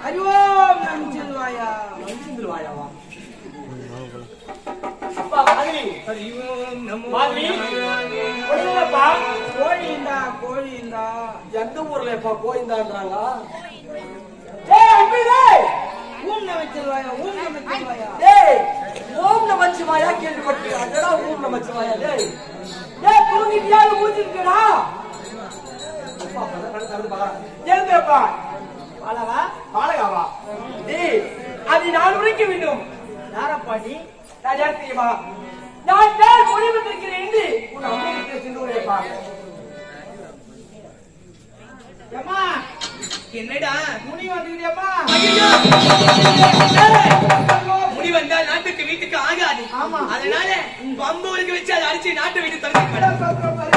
அறிவோம் நம்பிச்சிருவாயா நம்பிச்சிருவாயாவா அப்பா மாதிரி அறிவோம் நம்ம மாதிரி ஒண்ணுலப்பா கோழிந்தா கோழிந்தா எந்த ஊர்லப்பா கோயிந்தான்றாங்க ஊம் நம்பிச்சிருவாயா ஊம் நம்பிச்சிருவாயா டேய் ஓம் நமச்சிவாயா கேள்விப்பட்டு அதடா ஓம் நமச்சிவாயா டேய் டேய் தூங்கிட்டியா மூஞ்சிருக்கடா அப்பா பதற தரது பாக்கறா ஏங்கப்பா பாலவா பாலகாவா டேய் அது நான் உரைக்க வேண்டும் யாரப்பா நீ ராஜா தெரியுமா நான் தான் முடிவெடுக்கிறேன் என்று உன் அம்மைக்கு சென்று வரேப்பா ஏம்மா என்னடா முனி வந்துடுறியம்மா ஐயோ முடி வந்தா நாட்டுக்கு வீட்டுக்கு ஆகாது அதனால பம்புகளுக்கு வச்சு அதை அடிச்சு நாட்டை வீட்டு தடுத்து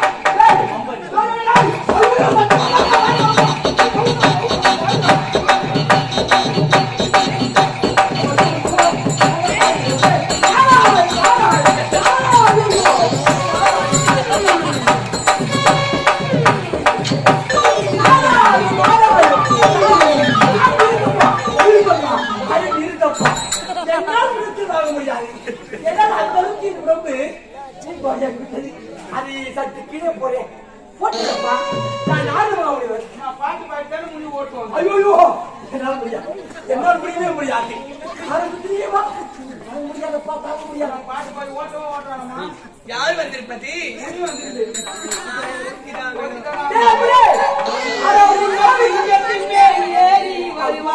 அது சற்று கீழே போறேன் போட்டுப்பா நான் நார்மலா முடிவேன் பாட்டு பாட்டு முனி ஓட்டுவாங்க ஐயோ என்னால முடியாது என்னால முடியவே முடியாது தெரியுமா முடியாதப்பா தாங்க முடியாது பாட்டு பாட்டு ஓட்டுவாங்கம்மா யார் வந்திருப்பதி முனி வந்துருது ஏறி வருவா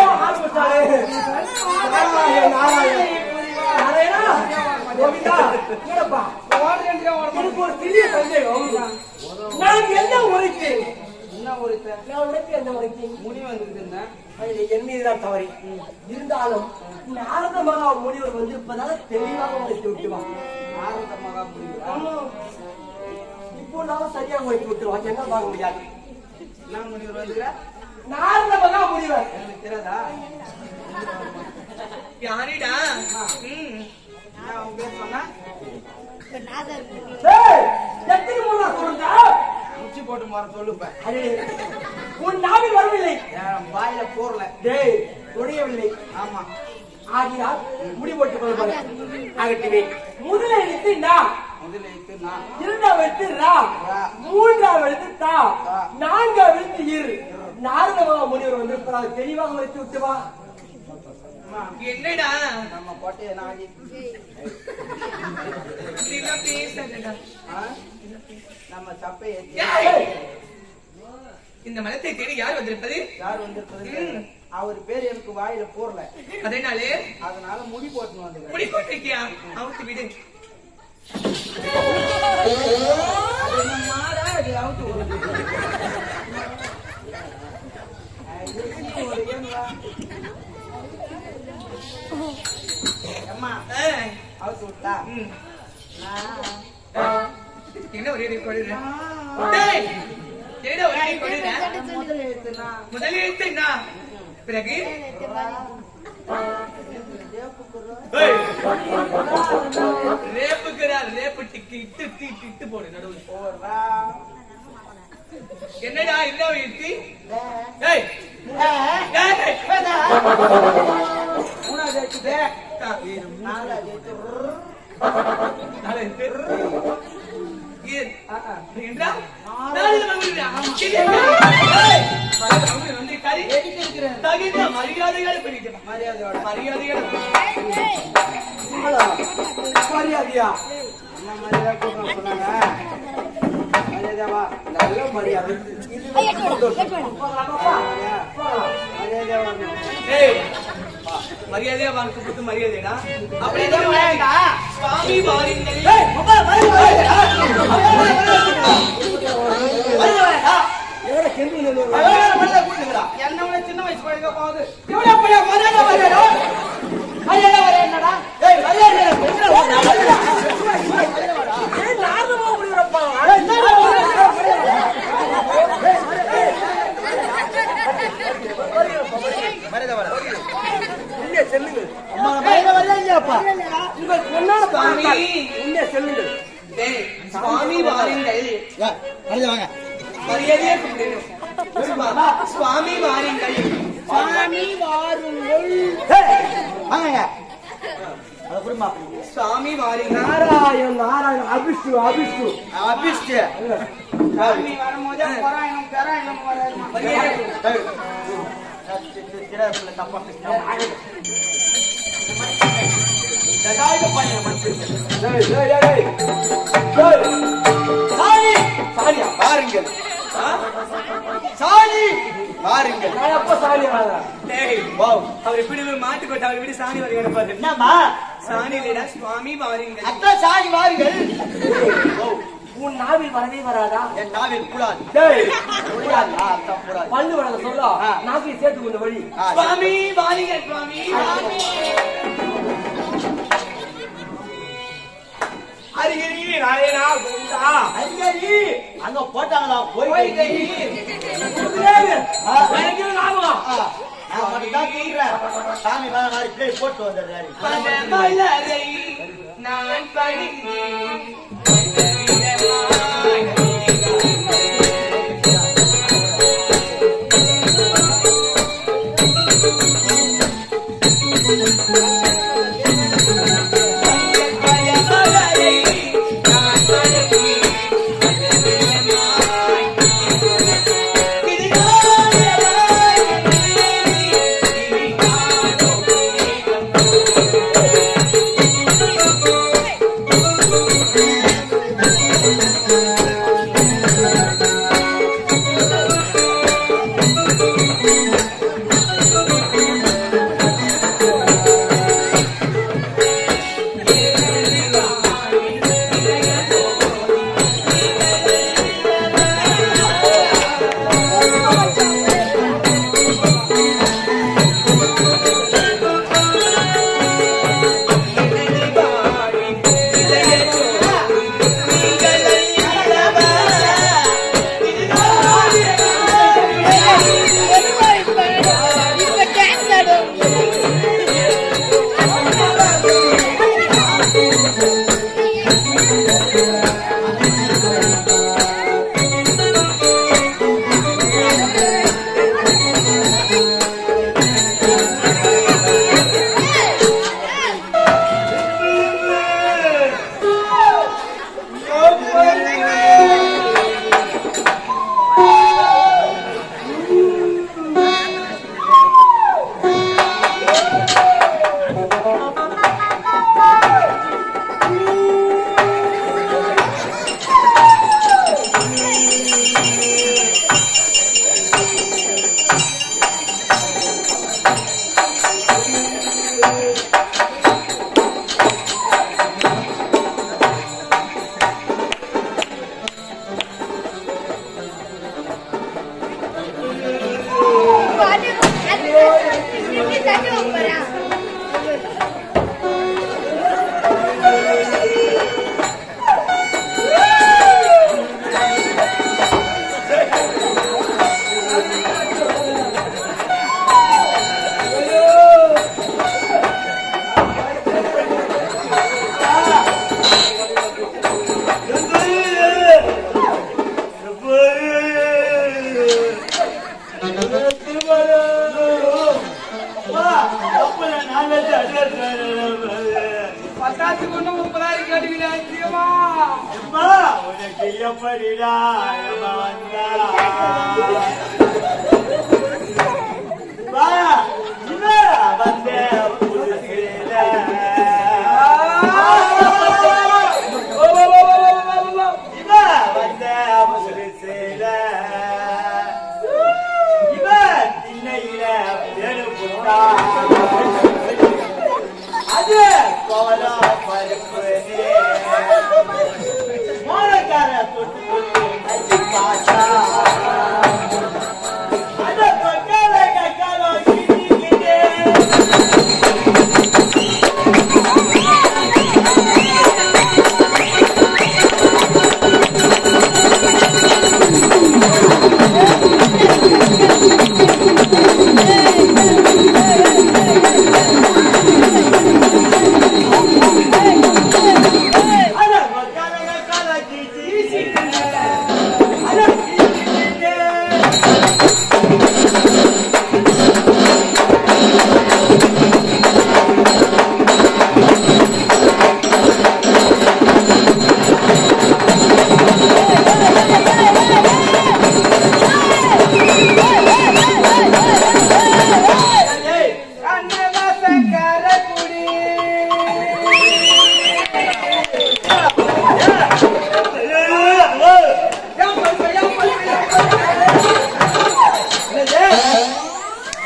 ஒரு சிறிய சந்தேகம் நான் என்ன உரைத்தேன் என்ன ஒருத்த நான் உனக்கு என்ன உரைத்தேன் முனி வந்துருக்குன்னா என் மீதுதான் தவறி இருந்தாலும் நாரத மகா முனிவர் வந்திருப்பதால தெளிவாக உரைத்து விட்டுவான் ஆரம்ப மகா முடிவு இப்போ நாம சரியாக உரைத்து விட்டுருவான் என்ன வாங்க முடியாது என்ன முனிவர் வந்துக்கிற நாரத மகா முனிவர் எனக்கு தெரியாதா யாரிடா என்ன உன் பேர் சொன்னா எத்தனை முறை சொல்லுங்க முச்சி போட்டு மாற சொல்லுப்பேன் உன் நாவில் வரவில்லை என் வாயில போறல டேய் முடியவில்லை ஆமா ஆகினால் முடி போட்டுக் கொள்வாங்க ஆகட்டுமே முதல் எழுத்து நா முதல்ல எடுத்து நான் இரண்டாம் எழுத்து ரா மூன்றாம் எழுத்து தா நான்காம் எழுத்து இரு நாரதமாக முனிவர் வந்திருப்பதாக தெளிவாக வைத்து விட்டு வா என்னடா நம்ம கோட்டையை நாடி பேசடா நம்ம சப்பை இந்த மலத்தை தேடி யார் வந்திருப்பது யார் வந்திருப்பது அவர் பேர் எனக்கு வாயில போறல அதனாலே அதனால முடி போட்டுன்னு வந்து முடி போட்டிருக்கியா அவுத்து விடு மாடா இது அவுத்து விடுது அம்மா அவுத்து விட்டா என்ன ஒரே கொள்ளுற என்ன ஒரே கொள்ளுற முதல்ல எடுத்துனா முதல் எழுத்து என்ன பிறகு ரேப்புக்குறார் ரேப்பு டிக்கு இட்டு இட்டு போடு நடுவில் போறா என்னடா என்ன எழுத்து மூணாவது எடுத்துதே நாலாவது மரியாதையா என்ன மரியாதை கூப்பிட சொன்னாங்க மரியாதைவா நல்ல மரியாதை மரியாதையா வாங்க கூப்பிட்டு மரியாதைடா அப்படி சுவாமி வாருங்கள் என்ன சின்ன வயசு பழக போகுது சுவாமி வாருங்கள் மரியாதையா கூப்பிடு சுவாமி வாருங்கள் சாமி வாருங்கள். வாங்க அத புரியுமா? சாமி வாருங்க. நாராயண் நாராயண் அபிஷ்டு அபிஷ்டு அபிஷ்டு சாமி வரும்போதே பராயணம் கராயணம் வராயணம் தப்பா சாலியா பாருங்கள் சாணி பாருங்கள். நான் எப்ப சாலியா அவர் இப்படி மாட்டுக்கோட்டை அவர் இப்படி சாணி வரி கிடப்பாரு. என்னம்மா சாணி இல்லடா சுவாமி வாருங்க. அதான் சாணி வாருங்கள். உன் நாவில் வரவே வராதா? என் நாவில் கூடாது. பல்லு வளர சொல்ல நாவில் சேர்த்து கொண்ட வழி. சுவாமி வாருங்க. சுவாமி அரிகரி நாயனா கோவிந்தா. அரிகரி அங்க போட்டாங்களா? போய் எனக்கு ஞாபகம். சாமி போட்டு வந்துடுறாரு. மலரை நான் பணிந்தேன்.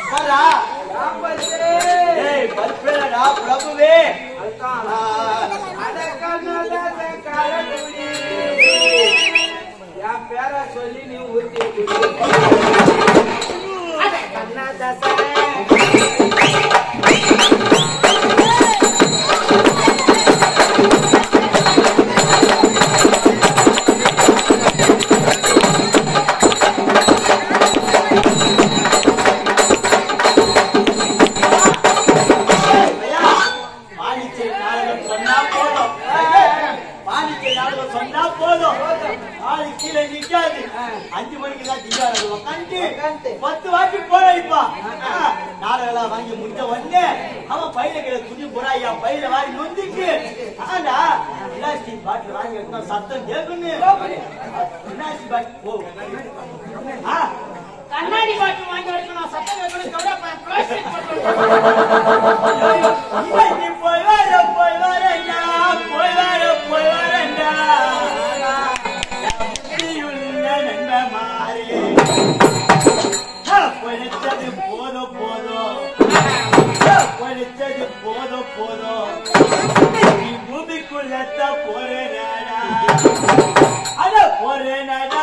பாரா ஏய் பல்பேடா பிரபுவே அதுதான் அட கண்ணாத காலத்துடி என் பேரை சொல்லி நீ ஊத்தி அட கண்ணாத சொன்னா போதும் ஆளு கீழே நிக்காது 5 மணிக்கு தான் திங்காது உட்காந்து 10 வாட்டி போறா நாடகம் வாங்கி முடிஞ்ச உடனே அவன் பையில கிட்ட துணி போறாயா பையில வாங்கி நொந்திக்கு ஆனா பிளாஸ்டிக் பாட்டில் வாங்கி எடுத்தோம் சத்தம் கேட்கணும் பிளாஸ்டிக் பாட்டில் போ கண்ணாடி பாட்டில் வாங்கி எடுக்கணும் சத்தம் கேட்கணும் போய் வரேன்டா படிச்சது போதும் நீ பூமிக்குள்ளத்த போறேனாடா அட போறேனாடா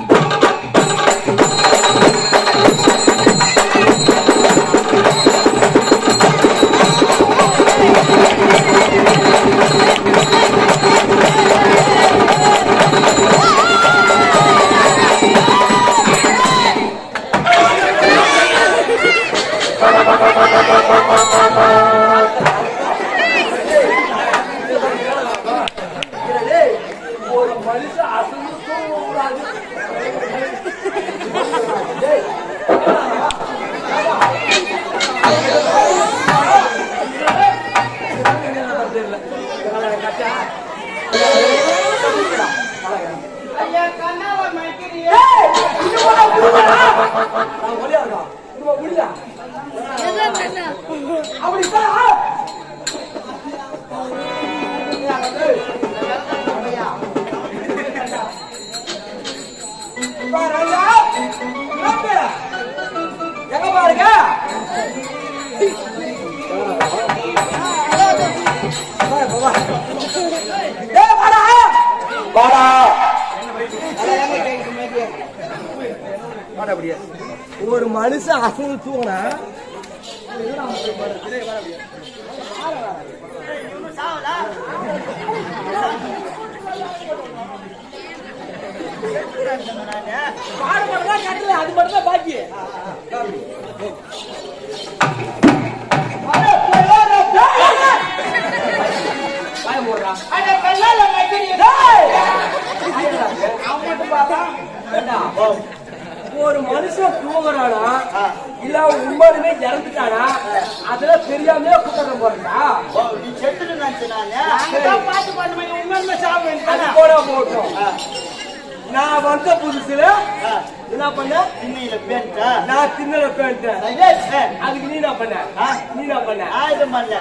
ஒரு மனுஷன் அசந்து தூங்கக்கூடாது. ஐயா கண்ணாவை மயக்கிறீங்க எங்க பாருங்க ஒரு மனுஷன் அசந்து தூங்கினா பாடுபடுறதா கட்டல அது மட்டும் தான் பாக்கி ஒரு மனுஷன் தூங்குறானா இல்ல உண்மையுமே இறந்துட்டானா அதுல தெரியாமலே குற்றம் போறா நீ செத்துட்டு பாத்து பண்ணுமே உண்மையுமே சாப்பிடுவேன் போட போட்டோம் நான் வந்த புதுசுல என்ன பண்ண திண்ணையில பேண்டா நான் திண்ணல பேண்டேன் அதுக்கு நீ என்ன பண்ண நீ என்ன பண்ண ஆயுதம் பண்ணல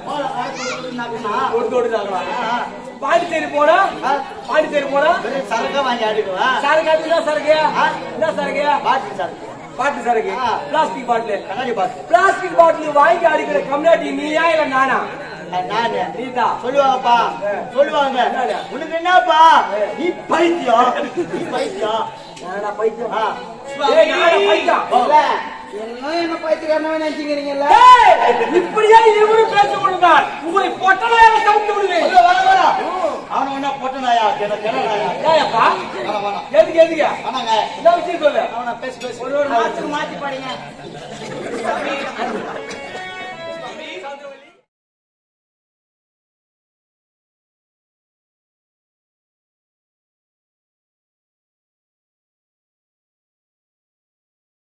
பாண்டிச்சேரி போனா பாண்டிச்சேரி போனா சரக்கா வாங்கி ஆடுக்குவா சரக்கு என்ன சரக்கு என்ன சரக்கு பாட்டி சரக்கு பாட்டு சரக்கு பிளாஸ்டிக் பாட்டில் கண்ணாடி பாட்டு பிளாஸ்டிக் பாட்டில் வாங்கி அடிக்கிற கம்யூனிட்டி நீயா இல்ல நானா நானு நீதான் சொல்லுவாங்கப்பா சொல்லுவாங்க உனக்கு என்னப்பா நீ பைத்தியம் நானா பைத்தியம் ஏய், நானா பைத்தியம் என்ன பைத்தியம் நினைச்சுக்கிறீங்கல்ல இப்படியே இருவரும் பேசிக் கொள்ளுங்கள் உங்களை பொட்டலாக தவிர்த்து விடுவேன் அவன ஒன்னா பொட்டனாயா ஏப்பா எதுக்கு ஆனாங்க என்ன விஷயம் சொல்லு அவனை பேசி ஒரு மாசத்துக்கு மாத்தி படிங்க